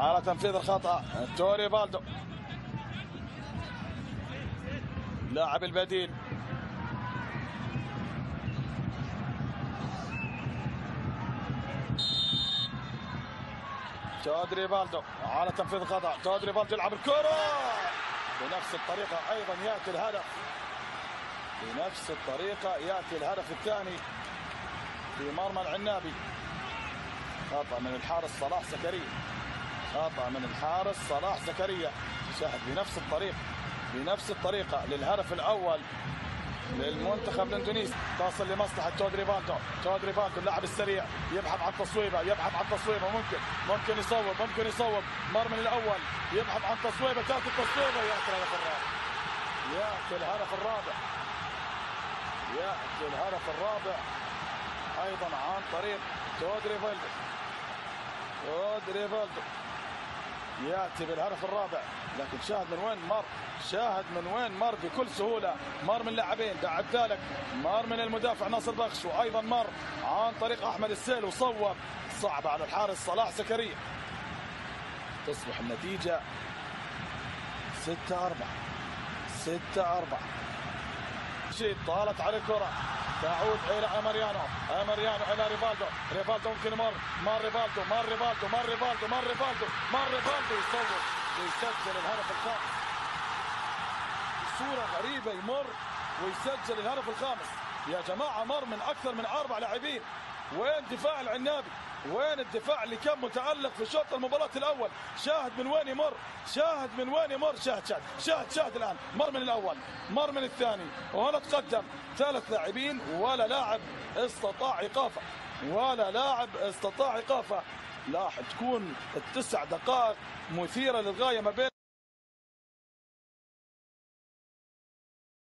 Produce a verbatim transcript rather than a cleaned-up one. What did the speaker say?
على تنفيذ الخطأ توري بالدو لاعب البديل. تودري بالدو على تنفيذ الخطأ. تودري بالدو يلعب الكرة بنفس الطريقة، أيضا يأتي الهدف بنفس الطريقة، يأتي الهدف الثاني في مرمى العنابي. خطأ من الحارس صلاح زكريا، خطأ من الحارس صلاح زكريا. شاهد بنفس الطريقة بنفس الطريقة للهدف الأول للمنتخب الاندونيسي. تصل لمصلحة تودري بالدو. تودري بالدو اللاعب السريع يبحث عن تصويبة، يبحث عن تصويبة، ممكن ممكن يصوب ممكن يصوب مرمى الأول، يبحث عن تصويبة، تأتي التصويبة، يأتي الهدف الرابع. يأتي الهدف الرابع يأتي الهدف الرابع أيضا عن طريق تودري بالدو. تودري بالدو يأتي بالهدف الرابع، لكن شاهد من وين مر، شاهد من وين مر بكل سهولة. مر من اللاعبين، دعبتها لك، مر من المدافع ناصر بخش، وأيضا مر عن طريق أحمد السيل وصوب. صعبة على الحارس صلاح زكريا. تصبح النتيجة ستة أربعة ستة أربعة. شيء طالت على الكرة، تعود إلى أماريانو. أماريانو إلى ريفالدو. ريفالدو ممكن يمر، مر ريفالدو مر ريفالدو مر ريفالدو مر ريفالدو مر ريفالدو يصوب ويسجل الهدف الخامس. صورة غريبة، يمر ويسجل الهدف الخامس. يا جماعة مر من أكثر من أربع لاعبين. وين دفاع العنابي؟ وين الدفاع اللي كان متألق في شوط المباراة الأول؟ شاهد من وين يمر، شاهد من وين يمر، شاهد شاهد شاهد شاهد الآن مر من الأول، مر من الثاني، وهنا تقدم ثلاث لاعبين ولا لاعب استطاع إيقافه، ولا لاعب استطاع إيقافه. لا تكون التسع دقائق مثيرة للغاية ما بين